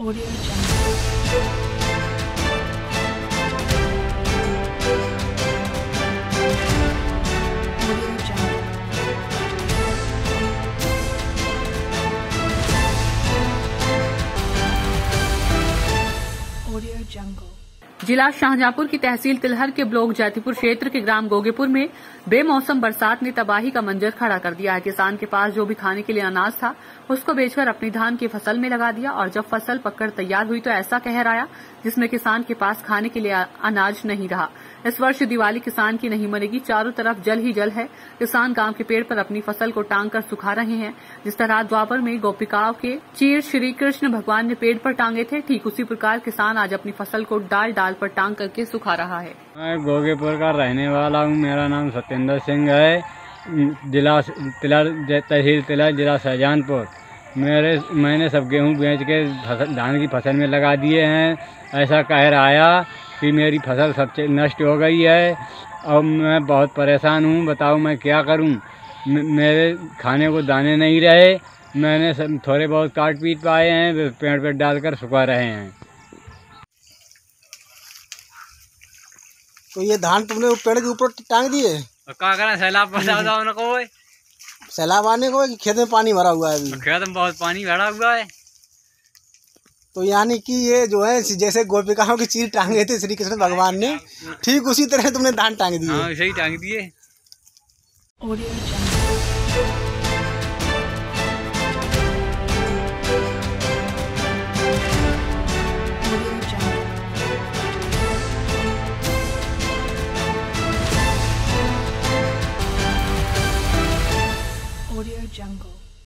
Audio Jungle. Audio Jungle. Audio Jungle. जिला शाहजहांपुर की तहसील तिलहर के ब्लॉक जातिपुर क्षेत्र के ग्राम गोगेपुर में बेमौसम बरसात ने तबाही का मंजर खड़ा कर दिया है। किसान के पास जो भी खाने के लिए अनाज था उसको बेचकर अपनी धान की फसल में लगा दिया और जब फसल पककर तैयार हुई तो ऐसा कहर आया जिसमें किसान के पास खाने के लिए अनाज नहीं रहा। इस वर्ष दिवाली किसान की नहीं मनेगी, चारों तरफ जल ही जल है। किसान गांव के पेड़ पर अपनी फसल को टांग कर सुखा रहे हैं। जिस तरह द्वापर में गोपिकाओं के चीर श्री कृष्ण भगवान ने पेड़ पर टांगे थे, ठीक उसी प्रकार किसान आज अपनी फसल को डाल डाल पर टांग करके सुखा रहा है। मैं गोगेपुर का रहने वाला हूँ। मेरा नाम सत्येंद्र सिंह है। जिला तहसील तिलहर, जिला शाहजहांपुर। मैंने सब गेहूं बेच के धान की फसल में लगा दिए हैं। ऐसा कहर आया कि मेरी फसल सब नष्ट हो गई है और मैं बहुत परेशान हूँ। बताओ मैं क्या करूँ। मेरे खाने को दाने नहीं रहे। मैंने सब थोड़े बहुत काट पीट पाए हैं, पेड़ पर डालकर सुखा रहे हैं। तो ये धान तुमने पेड़ के ऊपर टांग दिए? क्या करें, सैलाब बचा दो उनको। सैलाब आने को कि खेत में पानी भरा हुआ है? अभी खेत में बहुत पानी भरा हुआ है। तो यानी कि ये जो है जैसे गोपिकाओं की चीर टांगे थे श्री कृष्ण भगवान ने, ठीक उसी तरह तुमने धान टांग दिए। हाँ, सही टांग दिए। Audio Jungle.